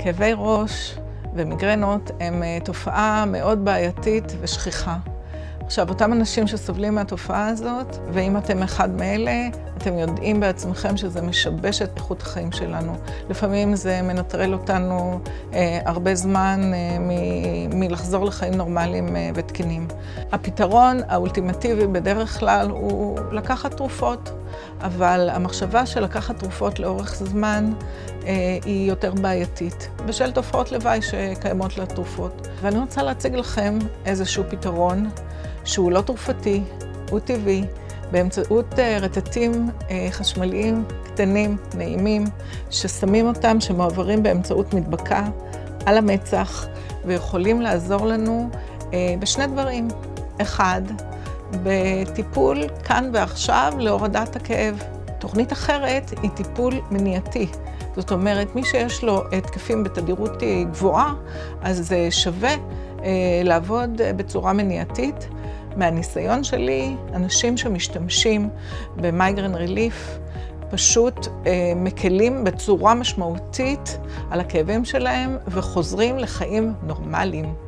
כאבי ראש ומיגרנות הם תופעה מאוד בעייתית ושכיחה. עכשיו, אותם אנשים שסובלים מהתופעה הזאת, ואם אתם אחד מאלה, אתם יודעים בעצמכם שזה משבש את איכות החיים שלנו. לפעמים זה מנטרל אותנו הרבה זמן מלחזור לחיים נורמליים ותקינים. הפתרון האולטימטיבי בדרך כלל הוא לקחת תרופות, אבל המחשבה של לקחת תרופות לאורך זמן היא יותר בעייתית, בשל תופעות לוואי שקיימות לתרופות. ואני רוצה להציג לכם איזשהו פתרון שהוא לא תרופתי, הוא טבעי, באמצעות רטטים חשמליים קטנים, נעימים, ששמים אותם, שמועברים באמצעות מדבקה על המצח, ויכולים לעזור לנו בשני דברים. אחד, בטיפול כאן ועכשיו להורדת הכאב. תוכנית אחרת היא טיפול מניעתי. זאת אומרת, מי שיש לו התקפים בתדירות גבוהה, אז זה שווה לעבוד בצורה מניעתית. מהניסיון שלי, אנשים שמשתמשים במייגרן ריליף פשוט מקלים בצורה משמעותית על הכאבים שלהם וחוזרים לחיים נורמליים.